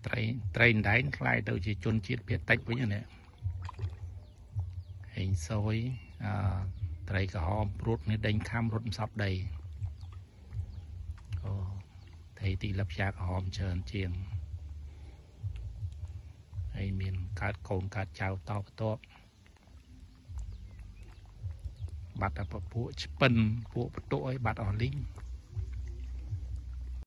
ត្រីដែងខ្លាយទៅជាជនជាតិភាគតិចវិញណាហេងសយត្រីក្រហមព្រួតនេះដេញខំរត់មិនសពដីអូត្រីទីលឹបយ៉ាក្រហមច្រើនជាងហើយមានកើតកូនកើតចៅតបតបបាត់តែពួកឆ្ពិនពួកបន្ទុកឲ្យបាត់អស់លីង